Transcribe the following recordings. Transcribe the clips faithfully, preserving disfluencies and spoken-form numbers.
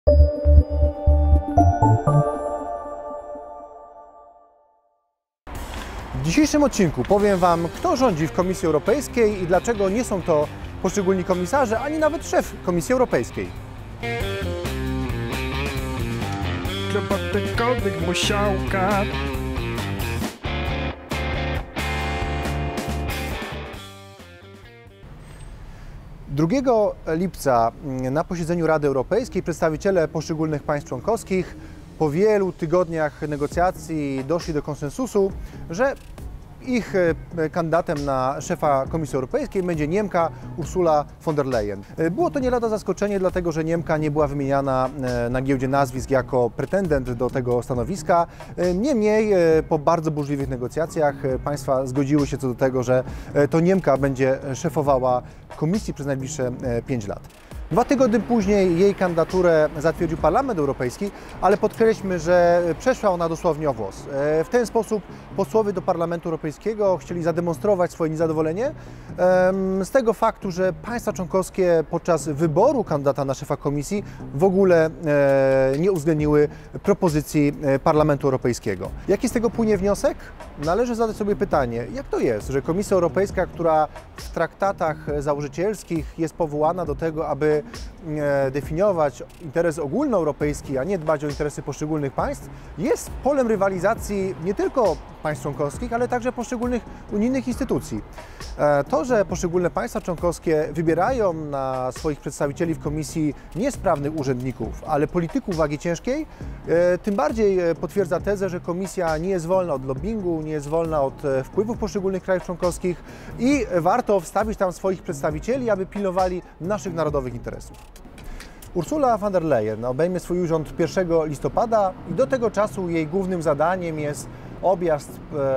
W dzisiejszym odcinku powiem Wam, kto rządzi w Komisji Europejskiej i dlaczego nie są to poszczególni komisarze, ani nawet szef Komisji Europejskiej. Robotykowych musiałka. drugiego lipca na posiedzeniu Rady Europejskiej przedstawiciele poszczególnych państw członkowskich po wielu tygodniach negocjacji doszli do konsensusu, że ich kandydatem na szefa Komisji Europejskiej będzie Niemka Ursula von der Leyen. Było to nie lada zaskoczenie, dlatego że Niemka nie była wymieniana na giełdzie nazwisk jako pretendent do tego stanowiska. Niemniej po bardzo burzliwych negocjacjach państwa zgodziły się co do tego, że to Niemka będzie szefowała Komisji przez najbliższe pięć lat. Dwa tygodnie później jej kandydaturę zatwierdził Parlament Europejski, ale podkreślmy, że przeszła ona dosłownie o włos. W ten sposób posłowie do Parlamentu Europejskiego chcieli zademonstrować swoje niezadowolenie z tego faktu, że państwa członkowskie podczas wyboru kandydata na szefa Komisji w ogóle nie uwzględniły propozycji Parlamentu Europejskiego. Jaki z tego płynie wniosek? Należy zadać sobie pytanie, jak to jest, że Komisja Europejska, która w traktatach założycielskich jest powołana do tego, aby definiować interes ogólnoeuropejski, a nie dbać o interesy poszczególnych państw, jest polem rywalizacji nie tylko państw członkowskich, ale także poszczególnych unijnych instytucji. To, że poszczególne państwa członkowskie wybierają na swoich przedstawicieli w Komisji nie sprawnych urzędników, ale polityków wagi ciężkiej, tym bardziej potwierdza tezę, że Komisja nie jest wolna od lobbingu, nie jest wolna od wpływów poszczególnych krajów członkowskich i warto wstawić tam swoich przedstawicieli, aby pilnowali naszych narodowych interesów. Ursula von der Leyen obejmie swój urząd pierwszego listopada i do tego czasu jej głównym zadaniem jest objazd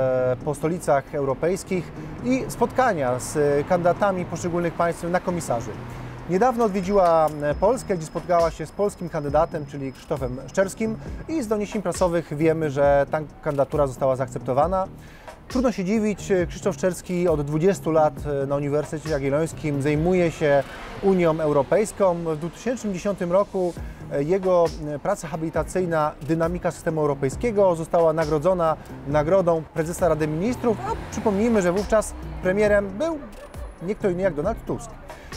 po stolicach europejskich i spotkania z kandydatami poszczególnych państw na komisarzy. Niedawno odwiedziła Polskę, gdzie spotkała się z polskim kandydatem, czyli Krzysztofem Szczerskim, i z doniesień prasowych wiemy, że ta kandydatura została zaakceptowana. Trudno się dziwić, Krzysztof Szczerski od dwudziestu lat na Uniwersytecie Jagiellońskim zajmuje się Unią Europejską. W dwa tysiące dziesiątym roku jego praca habilitacyjna Dynamika systemu europejskiego została nagrodzona nagrodą prezesa Rady Ministrów, a przypomnijmy, że wówczas premierem był nie kto inny jak Donald Tusk.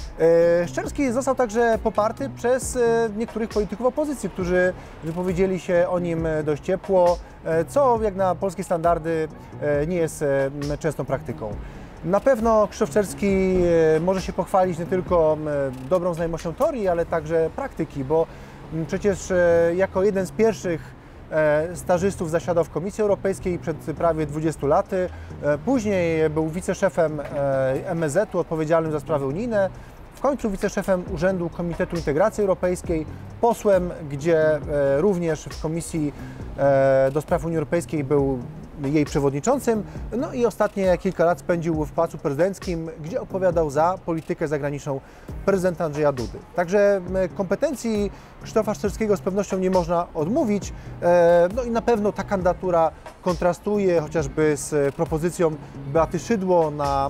Szczerski został także poparty przez niektórych polityków opozycji, którzy wypowiedzieli się o nim dość ciepło, co jak na polskie standardy nie jest częstą praktyką. Na pewno Krzysztof Szczerski może się pochwalić nie tylko dobrą znajomością teorii, ale także praktyki, bo przecież jako jeden z pierwszych stażystów zasiadał w Komisji Europejskiej przed prawie dwudziestu laty, później był wiceszefem M S Z-u odpowiedzialnym za sprawy unijne, w końcu wiceszefem Urzędu Komitetu Integracji Europejskiej, posłem, gdzie również w Komisji do Spraw Unii Europejskiej był jej przewodniczącym, no i ostatnie kilka lat spędził w Pałacu Prezydenckim, gdzie odpowiadał za politykę zagraniczną prezydenta Andrzeja Dudy. Także kompetencji Krzysztofa Szczerskiego z pewnością nie można odmówić, no i na pewno ta kandydatura kontrastuje chociażby z propozycją Beaty Szydło na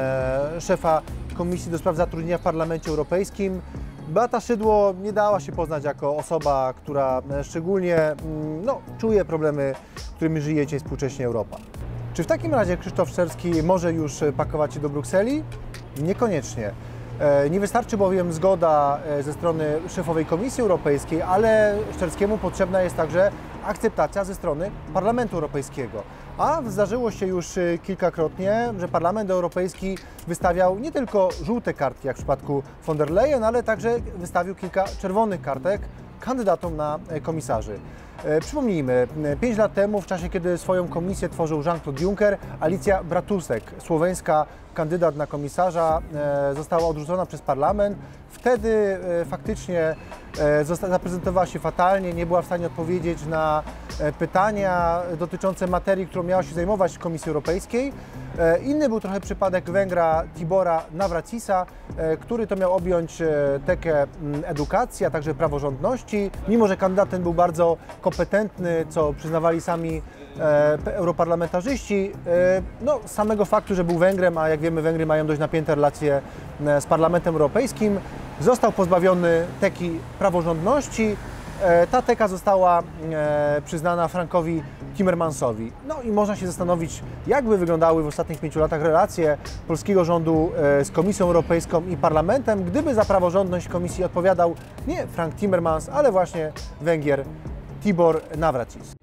szefa Komisji do Spraw Zatrudnienia w Parlamencie Europejskim. Beata Szydło nie dała się poznać jako osoba, która szczególnie no, czuje problemy, którymi żyje dzisiaj współcześnie Europa. Czy w takim razie Krzysztof Szczerski może już pakować się do Brukseli? Niekoniecznie. Nie wystarczy bowiem zgoda ze strony szefowej Komisji Europejskiej, ale Szczerskiemu potrzebna jest także akceptacja ze strony Parlamentu Europejskiego. A zdarzyło się już kilkakrotnie, że Parlament Europejski wystawiał nie tylko żółte kartki, jak w przypadku von der Leyen, ale także wystawił kilka czerwonych kartek kandydatom na komisarzy. Przypomnijmy, pięć lat temu, w czasie kiedy swoją komisję tworzył Jean-Claude Juncker, Alicja Bratusek, słoweńska kandydat na komisarza, została odrzucona przez parlament. Wtedy faktycznie zaprezentowała się fatalnie, nie była w stanie odpowiedzieć na pytania dotyczące materii, którą miała się zajmować w Komisji Europejskiej. Inny był trochę przypadek Węgra Tibora Navracisa, który to miał objąć tekę edukacji, a także praworządności. Mimo że kandydat ten był bardzo kompetentny, co przyznawali sami europarlamentarzyści, no, z samego faktu, że był Węgrem, a jak wiemy, Węgry mają dość napięte relacje z Parlamentem Europejskim, został pozbawiony teki praworządności ta teka została przyznana Frankowi Timmermansowi. No i można się zastanowić, jak by wyglądały w ostatnich pięciu latach relacje polskiego rządu z Komisją Europejską i Parlamentem, gdyby za praworządność Komisji odpowiadał nie Frank Timmermans, ale właśnie Węgier Tibor Navracsics.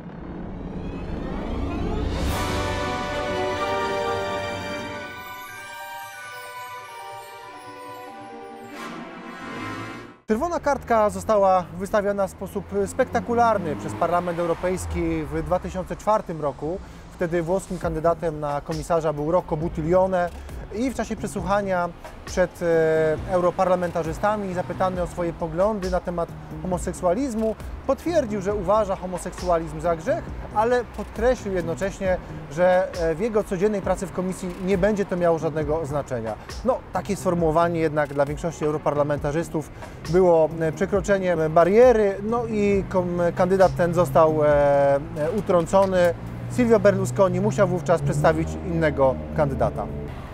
Czerwona kartka została wystawiona w sposób spektakularny przez Parlament Europejski w dwa tysiące czwartym roku. Wtedy włoskim kandydatem na komisarza był Rocco Buttiglione i w czasie przesłuchania przed europarlamentarzystami, zapytany o swoje poglądy na temat homoseksualizmu, potwierdził, że uważa homoseksualizm za grzech, ale podkreślił jednocześnie, że w jego codziennej pracy w komisji nie będzie to miało żadnego znaczenia. No, takie sformułowanie jednak dla większości europarlamentarzystów było przekroczeniem bariery, no i kandydat ten został utrącony. Silvio Berlusconi musiał wówczas przedstawić innego kandydata.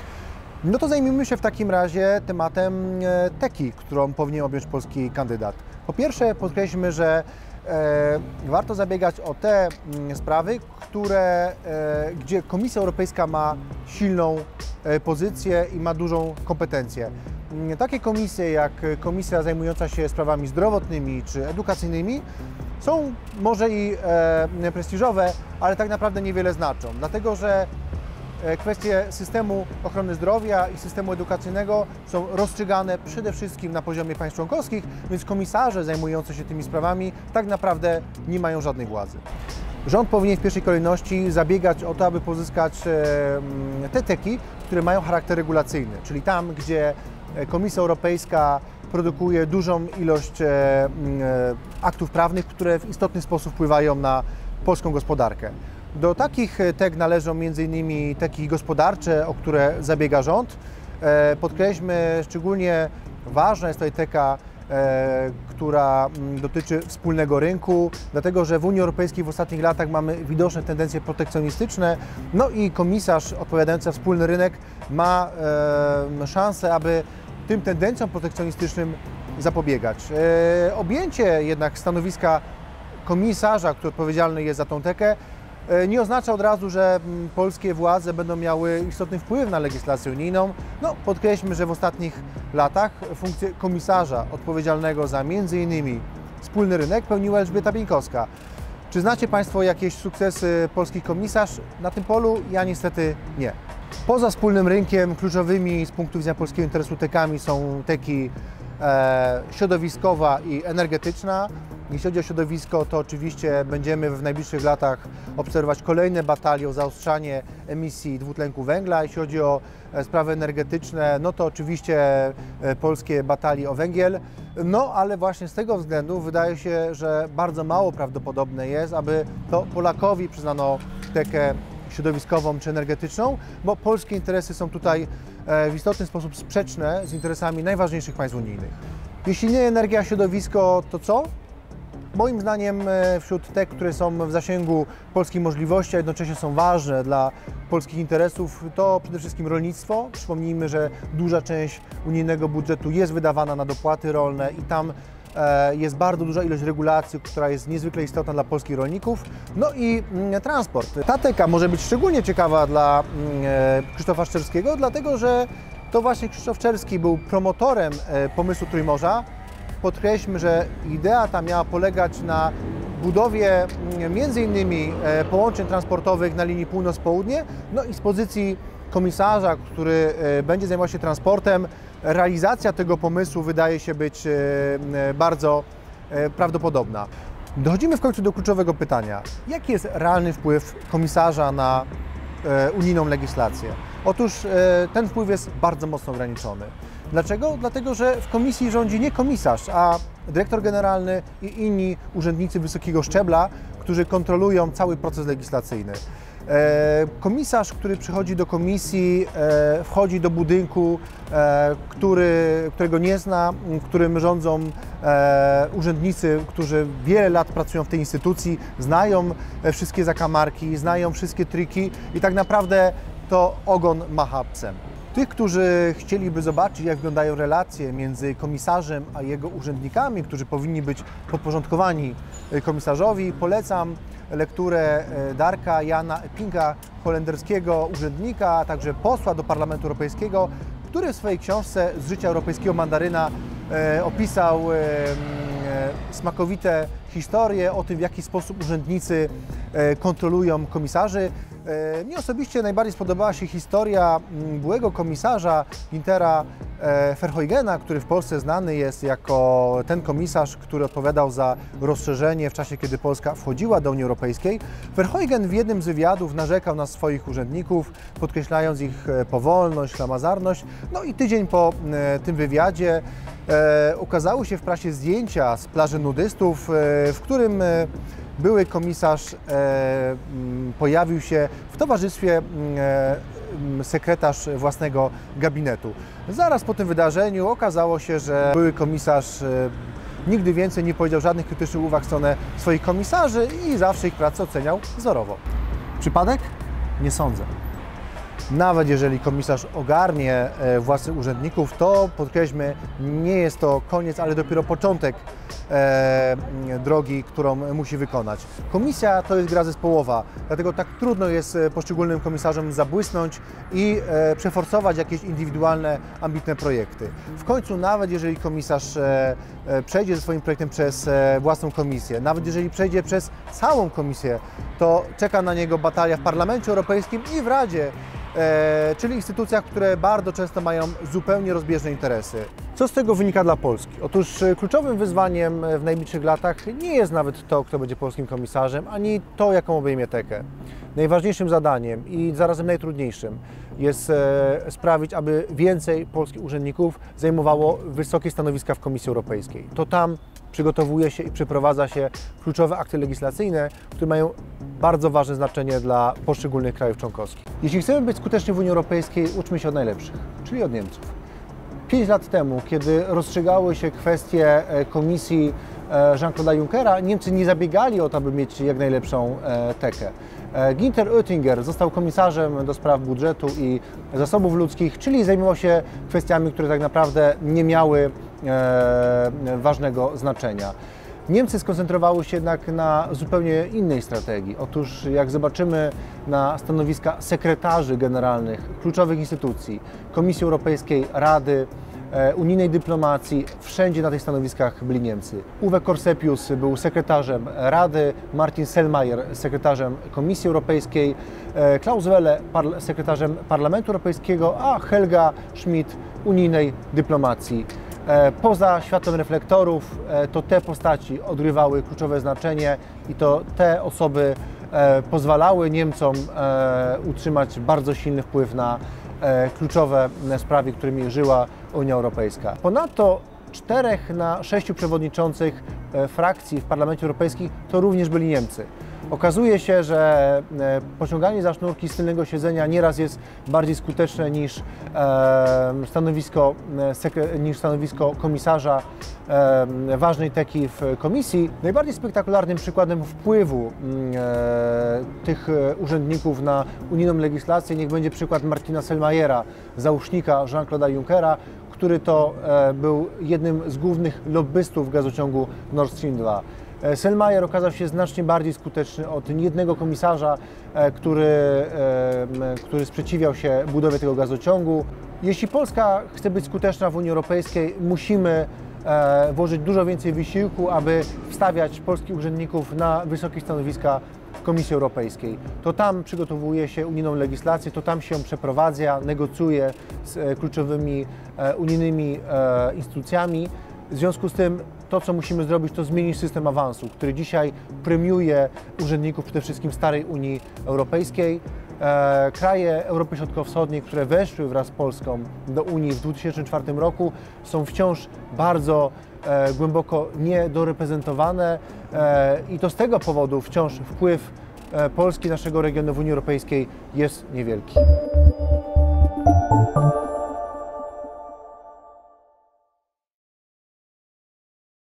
No to zajmijmy się w takim razie tematem teki, którą powinien objąć polski kandydat. Po pierwsze podkreślmy, że e, warto zabiegać o te m, sprawy, które, e, gdzie Komisja Europejska ma silną e, pozycję i ma dużą kompetencję. Takie komisje jak komisja zajmująca się sprawami zdrowotnymi czy edukacyjnymi są może i e, prestiżowe, ale tak naprawdę niewiele znaczą, dlatego że kwestie systemu ochrony zdrowia i systemu edukacyjnego są rozstrzygane przede wszystkim na poziomie państw członkowskich, więc komisarze zajmujący się tymi sprawami tak naprawdę nie mają żadnej władzy. Rząd powinien w pierwszej kolejności zabiegać o to, aby pozyskać te teki, które mają charakter regulacyjny, czyli tam, gdzie Komisja Europejska produkuje dużą ilość aktów prawnych, które w istotny sposób wpływają na polską gospodarkę. Do takich tek należą między innymi teki gospodarcze, o które zabiega rząd. Podkreślmy, szczególnie ważna jest tutaj teka, która dotyczy wspólnego rynku, dlatego że w Unii Europejskiej w ostatnich latach mamy widoczne tendencje protekcjonistyczne, no i komisarz odpowiadający za wspólny rynek ma szansę, aby tym tendencjom protekcjonistycznym zapobiegać. Objęcie jednak stanowiska komisarza, który odpowiedzialny jest za tą tekę, nie oznacza od razu, że polskie władze będą miały istotny wpływ na legislację unijną. No, podkreślmy, że w ostatnich latach funkcję komisarza odpowiedzialnego za między innymi wspólny rynek pełniła Elżbieta Bieńkowska. Czy znacie Państwo jakieś sukcesy polskich komisarz na tym polu? Ja niestety nie. Poza wspólnym rynkiem kluczowymi z punktu widzenia polskiego interesu tekami są teki e, środowiskowa i energetyczna. Jeśli chodzi o środowisko, to oczywiście będziemy w najbliższych latach obserwować kolejne batalie o zaostrzanie emisji dwutlenku węgla. Jeśli chodzi o sprawy energetyczne, no to oczywiście polskie batalie o węgiel. No ale właśnie z tego względu wydaje się, że bardzo mało prawdopodobne jest, aby to Polakowi przyznano tekę środowiskową czy energetyczną, bo polskie interesy są tutaj w istotny sposób sprzeczne z interesami najważniejszych państw unijnych. Jeśli nie energia, a środowisko, to co? Moim zdaniem wśród tych, które są w zasięgu polskich możliwości, a jednocześnie są ważne dla polskich interesów, to przede wszystkim rolnictwo. Przypomnijmy, że duża część unijnego budżetu jest wydawana na dopłaty rolne i tam jest bardzo duża ilość regulacji, która jest niezwykle istotna dla polskich rolników. No i transport. Ta teka może być szczególnie ciekawa dla Krzysztofa Szczerskiego, dlatego że to właśnie Krzysztof Szczerski był promotorem pomysłu Trójmorza. Podkreślmy, że idea ta miała polegać na budowie między innymi połączeń transportowych na linii północ-południe, no i z pozycji komisarza, który będzie zajmował się transportem, realizacja tego pomysłu wydaje się być bardzo prawdopodobna. Dochodzimy w końcu do kluczowego pytania. Jaki jest realny wpływ komisarza na unijną legislację? Otóż ten wpływ jest bardzo mocno ograniczony. Dlaczego? Dlatego, że w komisji rządzi nie komisarz, a dyrektor generalny i inni urzędnicy wysokiego szczebla, którzy kontrolują cały proces legislacyjny. Komisarz, który przychodzi do komisji, wchodzi do budynku, który, którego nie zna, którym rządzą urzędnicy, którzy wiele lat pracują w tej instytucji, znają wszystkie zakamarki, znają wszystkie triki i tak naprawdę to ogon macha psem. Tych, którzy chcieliby zobaczyć, jak wyglądają relacje między komisarzem a jego urzędnikami, którzy powinni być podporządkowani komisarzowi, polecam lekturę Darka Jana Eppinga, holenderskiego urzędnika, a także posła do Parlamentu Europejskiego, który w swojej książce Z życia europejskiego mandaryna e, opisał e, e, smakowite historie o tym, w jaki sposób urzędnicy e, kontrolują komisarzy. E, mnie osobiście najbardziej spodobała się historia byłego komisarza Günthera e, Verheugena, który w Polsce znany jest jako ten komisarz, który odpowiadał za rozszerzenie w czasie, kiedy Polska wchodziła do Unii Europejskiej. Verheugen w jednym z wywiadów narzekał na swoich urzędników, podkreślając ich powolność, ślamazarność. No i tydzień po e, tym wywiadzie e, ukazały się w prasie zdjęcia z plaży nudystów, e, w którym e, były komisarz e, pojawił się w towarzystwie e, sekretarz własnego gabinetu. Zaraz po tym wydarzeniu okazało się, że były komisarz e, nigdy więcej nie powiedział żadnych krytycznych uwag w stronę swoich komisarzy i zawsze ich pracę oceniał wzorowo. Przypadek? Nie sądzę. Nawet jeżeli komisarz ogarnie własnych urzędników, to podkreślmy, nie jest to koniec, ale dopiero początek e, drogi, którą musi wykonać. Komisja to jest gra zespołowa, dlatego tak trudno jest poszczególnym komisarzom zabłysnąć i e, przeforsować jakieś indywidualne, ambitne projekty. W końcu, nawet jeżeli komisarz e, e, przejdzie ze swoim projektem przez e, własną komisję, nawet jeżeli przejdzie przez całą komisję, to czeka na niego batalia w Parlamencie Europejskim i w Radzie, E, czyli instytucjach, które bardzo często mają zupełnie rozbieżne interesy. Co z tego wynika dla Polski? Otóż kluczowym wyzwaniem w najbliższych latach nie jest nawet to, kto będzie polskim komisarzem, ani to, jaką obejmie tekę. Najważniejszym zadaniem i zarazem najtrudniejszym jest e, sprawić, aby więcej polskich urzędników zajmowało wysokie stanowiska w Komisji Europejskiej. To tam przygotowuje się i przeprowadza się kluczowe akty legislacyjne, które mają bardzo ważne znaczenie dla poszczególnych krajów członkowskich. Jeśli chcemy być skuteczni w Unii Europejskiej, uczmy się od najlepszych, czyli od Niemców. Pięć lat temu, kiedy rozstrzygały się kwestie komisji Jean-Claude'a Junckera, Niemcy nie zabiegali o to, aby mieć jak najlepszą tekę. Günther Oettinger został komisarzem do spraw budżetu i zasobów ludzkich, czyli zajmował się kwestiami, które tak naprawdę nie miały ważnego znaczenia. Niemcy skoncentrowały się jednak na zupełnie innej strategii. Otóż jak zobaczymy na stanowiska sekretarzy generalnych kluczowych instytucji, Komisji Europejskiej, Rady, unijnej dyplomacji, wszędzie na tych stanowiskach byli Niemcy. Uwe Korsepius był sekretarzem Rady, Martin Selmayr sekretarzem Komisji Europejskiej, Klaus Welle sekretarzem Parlamentu Europejskiego, a Helga Schmidt unijnej dyplomacji. Poza światłem reflektorów to te postaci odgrywały kluczowe znaczenie i to te osoby pozwalały Niemcom utrzymać bardzo silny wpływ na kluczowe sprawy, którymi żyła Unia Europejska. Ponadto czterech na sześciu przewodniczących frakcji w Parlamencie Europejskim to również byli Niemcy. Okazuje się, że pociąganie za sznurki z tylnego siedzenia nieraz jest bardziej skuteczne niż stanowisko, niż stanowisko komisarza ważnej teki w komisji. Najbardziej spektakularnym przykładem wpływu tych urzędników na unijną legislację niech będzie przykład Martina Selmayera, załóżnika Jean-Claude'a Junckera, który to był jednym z głównych lobbystów gazociągu Nord Stream dwa. Selmayr okazał się znacznie bardziej skuteczny od niejednego komisarza, który, który sprzeciwiał się budowie tego gazociągu. Jeśli Polska chce być skuteczna w Unii Europejskiej, musimy włożyć dużo więcej wysiłku, aby wstawiać polskich urzędników na wysokie stanowiska w Komisji Europejskiej. To tam przygotowuje się unijną legislację, to tam się ją przeprowadza, negocjuje z kluczowymi unijnymi instytucjami. W związku z tym to, co musimy zrobić, to zmienić system awansu, który dzisiaj premiuje urzędników przede wszystkim starej Unii Europejskiej. E, kraje Europy Środkowo-Wschodniej, które weszły wraz z Polską do Unii w dwa tysiące czwartym roku, są wciąż bardzo e, głęboko niedoreprezentowane e, i to z tego powodu wciąż wpływ e, Polski, naszego regionu w Unii Europejskiej jest niewielki.